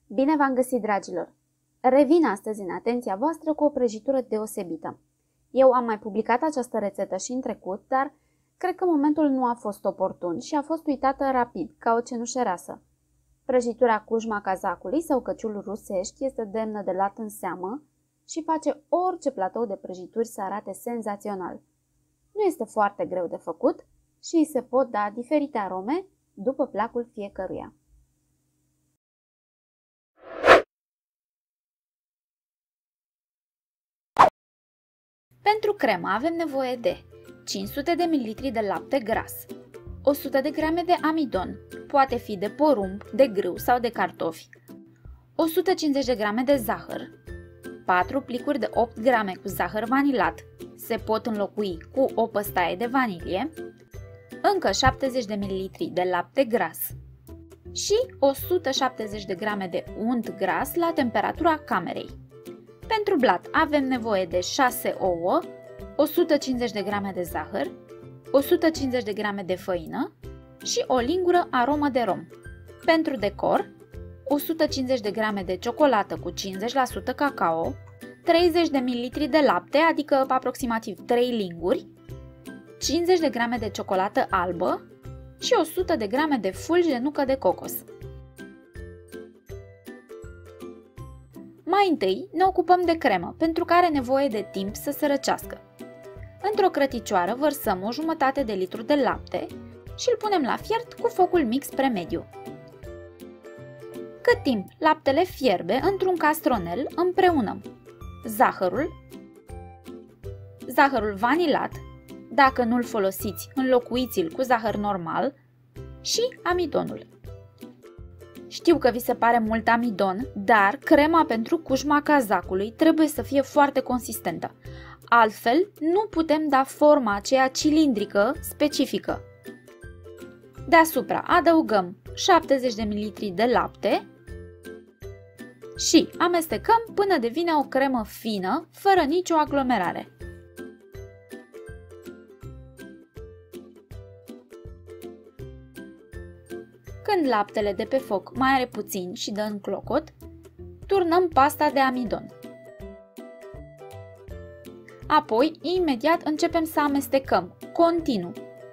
Bine v-am găsit, dragilor! Revin astăzi în atenția voastră cu o prăjitură deosebită. Eu am mai publicat această rețetă și în trecut, dar cred că momentul nu a fost oportun și a fost uitată rapid, ca o cenușă rasă. Prăjitura cujma cazacului sau căciul rusești este demnă de luat în seamă și face orice platou de prăjituri să arate senzațional. Nu este foarte greu de făcut și îi se pot da diferite arome după placul fiecăruia. Pentru cremă avem nevoie de 500 de ml de lapte gras, 100 de g de amidon, poate fi de porumb, de grâu sau de cartofi, 150 de g de zahăr, 4 plicuri de 8 g cu zahăr vanilat, se pot înlocui cu o păstaie de vanilie, încă 70 de ml de lapte gras și 170 de g de unt gras la temperatura camerei. Pentru blat avem nevoie de 6 ouă, 150 de g de zahăr, 150 de g de făină și o lingură aromă de rom. Pentru decor, 150 de g de ciocolată cu 50% cacao, 30 de ml de lapte, adică aproximativ 3 linguri, 50 de g de ciocolată albă și 100 de g de fulgi de nucă de cocos. Mai întâi ne ocupăm de cremă, pentru care are nevoie de timp să se răcească. Într-o crăticioară vărsăm o jumătate de litru de lapte și îl punem la fiert cu focul mix spre mediu. Cât timp laptele fierbe, într-un castronel împreunăm zahărul vanilat, dacă nu-l folosiți, înlocuiți-l cu zahăr normal și amidonul. Știu că vi se pare mult amidon, dar crema pentru cujma cazacului trebuie să fie foarte consistentă. Altfel, nu putem da forma aceea cilindrică specifică. Deasupra adăugăm 70 de ml de lapte și amestecăm până devine o cremă fină, fără nicio aglomerare. Când laptele de pe foc mai are puțin și dă în clocot, turnăm pasta de amidon. Apoi, imediat începem să amestecăm, continuu.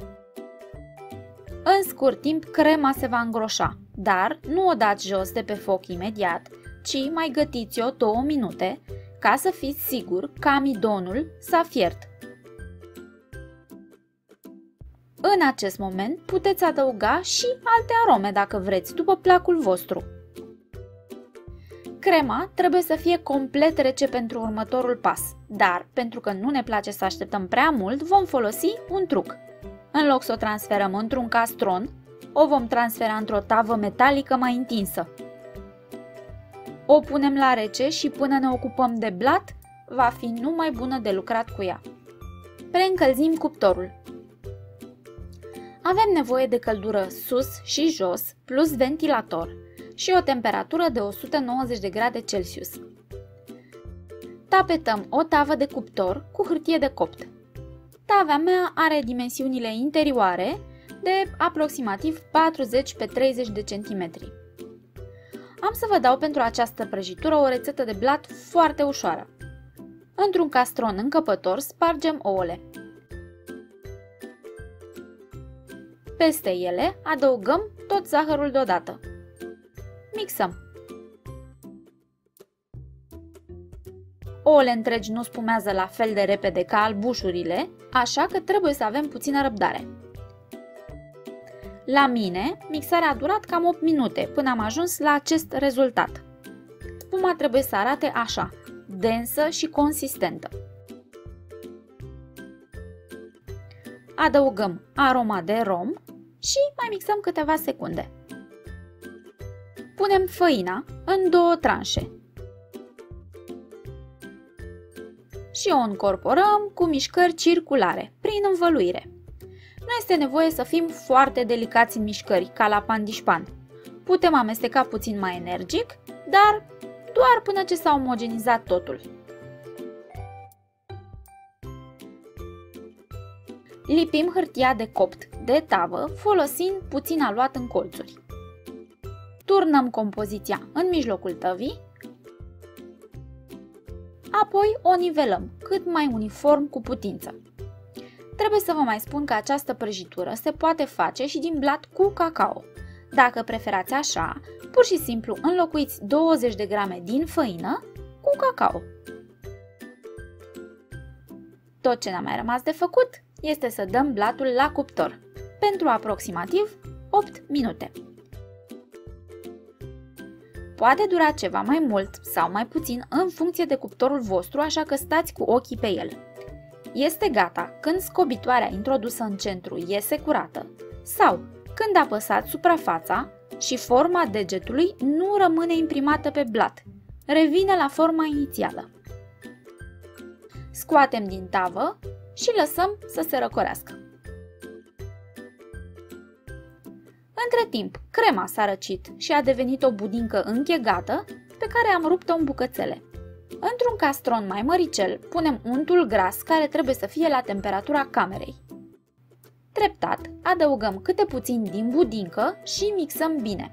În scurt timp, crema se va îngroșa, dar nu o dați jos de pe foc imediat, ci mai gătiți-o 2 minute, ca să fiți sigur că amidonul s-a fiert. În acest moment puteți adăuga și alte arome dacă vreți, după placul vostru. Crema trebuie să fie complet rece pentru următorul pas, dar pentru că nu ne place să așteptăm prea mult, vom folosi un truc. În loc să o transferăm într-un castron, o vom transfera într-o tavă metalică mai întinsă. O punem la rece și până ne ocupăm de blat, va fi numai bună de lucrat cu ea. Preîncălzim cuptorul. Avem nevoie de căldură sus și jos, plus ventilator și o temperatură de 190 de grade Celsius. Tapetăm o tavă de cuptor cu hârtie de copt. Tava mea are dimensiunile interioare de aproximativ 40 pe 30 de centimetri. Am să vă dau pentru această prăjitură o rețetă de blat foarte ușoară. Într-un castron încăpător spargem ouăle. Peste ele adăugăm tot zahărul deodată. Mixăm. Ouăle întregi nu spumează la fel de repede ca albușurile, așa că trebuie să avem puțină răbdare. La mine, mixarea a durat cam 8 minute până am ajuns la acest rezultat. Spuma trebuie să arate așa, densă și consistentă. Adăugăm aroma de rom și mai mixăm câteva secunde. Punem făina în 2 tranșe și o încorporăm cu mișcări circulare, prin învăluire. Nu este nevoie să fim foarte delicați în mișcări, ca la pandișpan. Putem amesteca puțin mai energic, dar doar până ce s-a omogenizat totul. Lipim hârtia de copt de tavă folosind puțin aluat în colțuri. turnăm compoziția în mijlocul tăvii, apoi o nivelăm cât mai uniform cu putință. Trebuie să vă mai spun că această prăjitură se poate face și din blat cu cacao. Dacă preferați așa, pur și simplu înlocuiți 20 de grame din făină cu cacao. Tot ce ne-a mai rămas de făcut este să dăm blatul la cuptor pentru aproximativ 8 minute. Poate dura ceva mai mult sau mai puțin în funcție de cuptorul vostru, așa că stați cu ochii pe el. Este gata când scobitoarea introdusă în centru iese curată sau când apăsați suprafața și forma degetului nu rămâne imprimată pe blat, revine la forma inițială. Scoatem din tavă și lăsăm să se răcorească. Între timp, crema s-a răcit și a devenit o budincă închegată pe care am rupt-o în bucățele. Într-un castron mai măricel punem untul gras care trebuie să fie la temperatura camerei. Treptat adăugăm câte puțin din budincă și mixăm bine.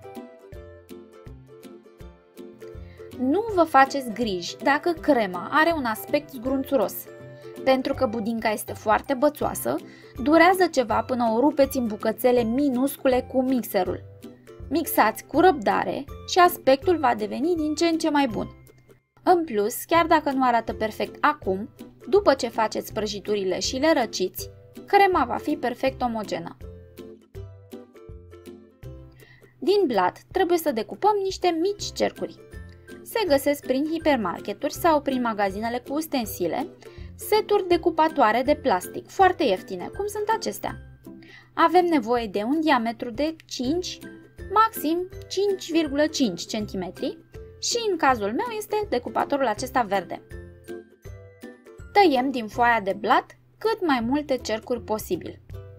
Nu vă faceți griji dacă crema are un aspect zgrunțuros. Pentru că budinca este foarte bățoasă, durează ceva până o rupeți în bucățele minuscule cu mixerul. Mixați cu răbdare și aspectul va deveni din ce în ce mai bun. În plus, chiar dacă nu arată perfect acum, după ce faceți prăjiturile și le răciți, crema va fi perfect omogenă. Din blat trebuie să decupăm niște mici cercuri. Se găsesc prin hipermarketuri sau prin magazinele cu ustensile, seturi decupatoare de plastic, foarte ieftine, cum sunt acestea. Avem nevoie de un diametru de 5, maxim 5,5 cm și în cazul meu este decupatorul acesta verde. Tăiem din foaia de blat cât mai multe cercuri posibil.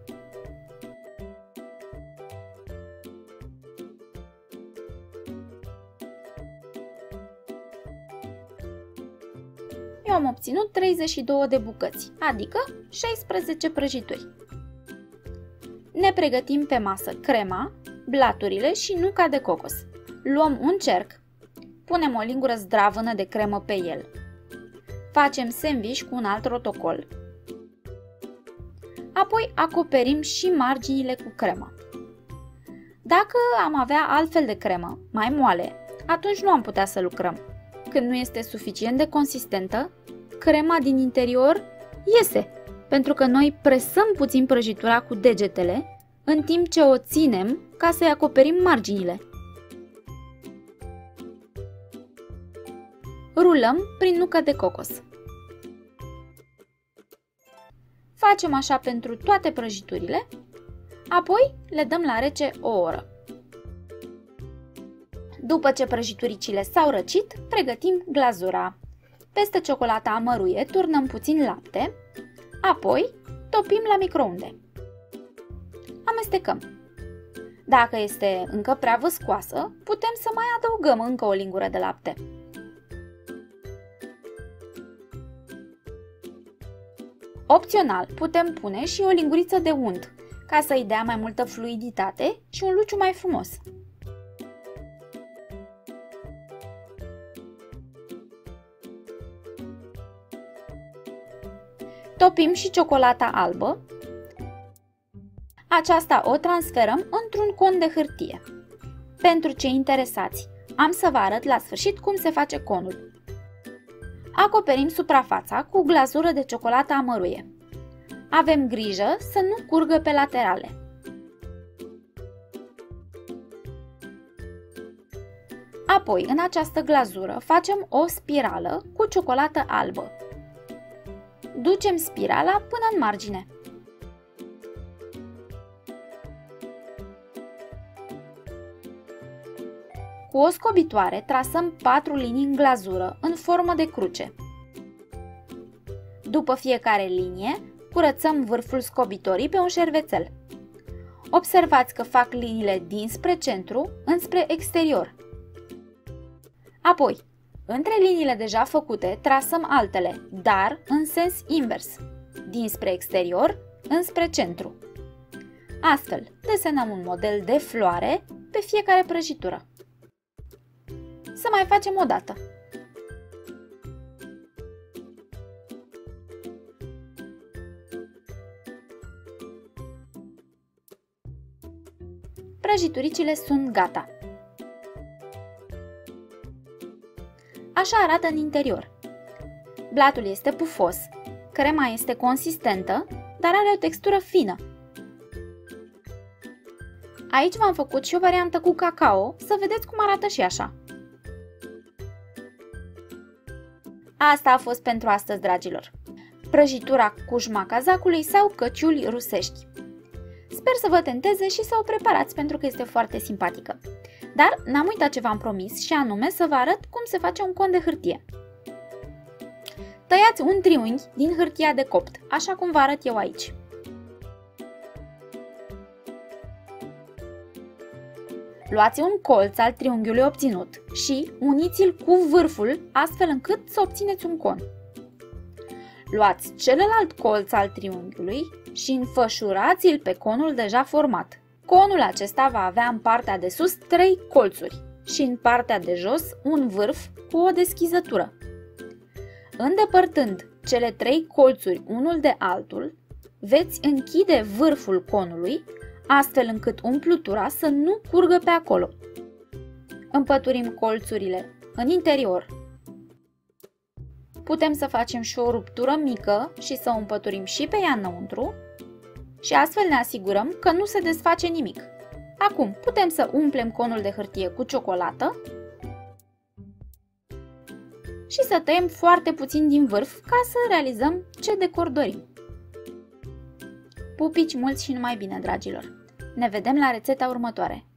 Eu am obținut 32 de bucăți, adică 16 prăjituri. Ne pregătim pe masă crema, blaturile și nuca de cocos. Luăm un cerc, punem o lingură zdravână de cremă pe el. Facem sandwich cu un alt rotocol. Apoi acoperim și marginile cu cremă. Dacă am avea altfel de cremă, mai moale, atunci nu am putea să lucrăm. Când nu este suficient de consistentă, crema din interior iese, pentru că noi presăm puțin prăjitura cu degetele, în timp ce o ținem ca să-i acoperim marginile. Rulăm prin nucă de cocos. Facem așa pentru toate prăjiturile, apoi le dăm la rece o oră. După ce prăjituricile s-au răcit, pregătim glazura. Peste ciocolata amăruie turnăm puțin lapte, apoi topim la microunde. Amestecăm. Dacă este încă prea văscoasă, putem să mai adăugăm încă o lingură de lapte. Opțional, putem pune și o linguriță de unt, ca să îi dea mai multă fluiditate și un luciu mai frumos. Topim și ciocolata albă. Aceasta o transferăm într-un con de hârtie. Pentru cei interesați, am să vă arăt la sfârșit cum se face conul. Acoperim suprafața cu glazură de ciocolată amăruie. Avem grijă să nu curgă pe laterale. Apoi, în această glazură, facem o spirală cu ciocolată albă. Ducem spirala până în margine. Cu o scobitoare trasăm 4 linii în glazură, în formă de cruce. După fiecare linie, curățăm vârful scobitorii pe un șervețel. Observați că fac liniile dinspre centru înspre exterior. Apoi, între liniile deja făcute, trasăm altele, dar în sens invers, dinspre exterior înspre centru. Astfel, desenăm un model de floare pe fiecare prăjitură. să mai facem o dată. Prăjituricile sunt gata. Așa arată în interior. Blatul este pufos, crema este consistentă, dar are o textură fină. Aici v-am făcut și o variantă cu cacao, să vedeți cum arată și așa. Asta a fost pentru astăzi, dragilor. Prăjitura cușma cazacului sau căciuli rusești. Sper să vă tenteze și să o preparați pentru că este foarte simpatică. Dar n-am uitat ce v-am promis și anume să vă arăt cum se face un con de hârtie. Tăiați un triunghi din hârtia de copt, așa cum vă arăt eu aici. Luați un colț al triunghiului obținut și uniți-l cu vârful astfel încât să obțineți un con. Luați celălalt colț al triunghiului și înfășurați-l pe conul deja format. Conul acesta va avea în partea de sus 3 colțuri și în partea de jos un vârf cu o deschizătură. Îndepărtând cele 3 colțuri unul de altul, veți închide vârful conului astfel încât umplutura să nu curgă pe acolo. Împăturim colțurile în interior. Putem să facem și o ruptură mică și să o împăturim și pe ea înăuntru și astfel ne asigurăm că nu se desface nimic. Acum putem să umplem conul de hârtie cu ciocolată și să tăiem foarte puțin din vârf ca să realizăm ce decor dorim. Pupici mulți și numai bine, dragilor! Ne vedem la rețeta următoare!